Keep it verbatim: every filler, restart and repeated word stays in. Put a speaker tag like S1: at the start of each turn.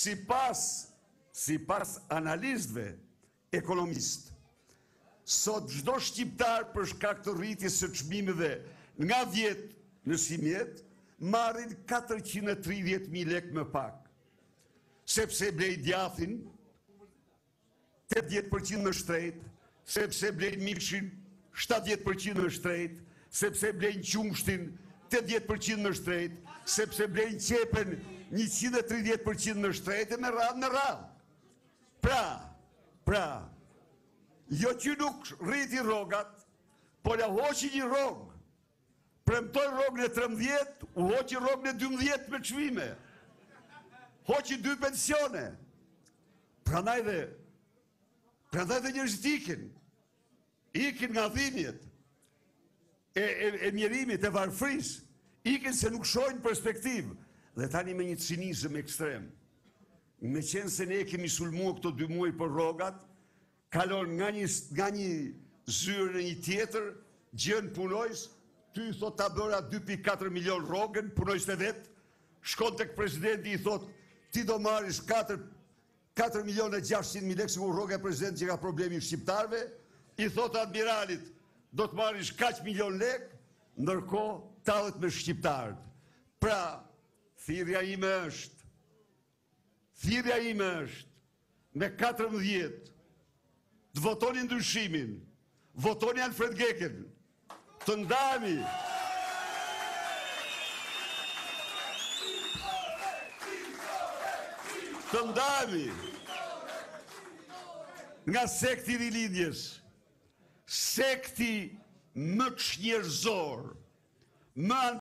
S1: si pas, si pas analistëve ekonomistë, sot çdo shqiptar për shkak të rritjes së çmimeve nga vjet në simjet, marrin katërqind e tridhjetë mijë lekë më pak. Sepse blej djathin tetëdhjetë përqind më shtrejt, sepse blej mishin shtatëdhjetë përqind më shtrejt, sepse blej qumshtin tetëdhjetë përqind më shtrejt, sepse blej qepen njëqind e tridhjetë përqind më shtrejt e me radhë në radhë. Pra, pra, jo që nuk rriti rogat, por ja hoqi një rogë. Premtoj rogën e trembëdhjetë, u hoqi rogën e dymbëdhjetë me çmime. Hoqi dy pensione. Prandaj dhe, prandaj dhe njerëzit ikin. Ikin nga dhimbjet, e, e, e mjerimit, e varfris. Ikin se nuk shojnë perspektivë. Dhe tani me një cinizëm ekstrem. Me qenë se ne kemi sulmuar këto dy muaj për rogat, kalon nga një, nga një zyrë në një tjetër, gjën punojës, ty i thot ta bëra dy pikë katër milion rogën, punojës të vetë, shkon tek presidenti i thot, ti do marrish katër milion e gjashtëqind mijë lekë, sikur rroga e presidentit që ka problemi shqiptarve, i thot admiralit, do të marrish kaq milion lekë, ndërkohë tallet me shqiptarët. Pra, thirrja ime është, thirrja ime është, me katërmbëdhjetë, të votoni ndryshimin, votoni Alfred Geken, të ndahemi. Të ndahemi nga sekti i rilindjes, sekti më çnjerëzor, më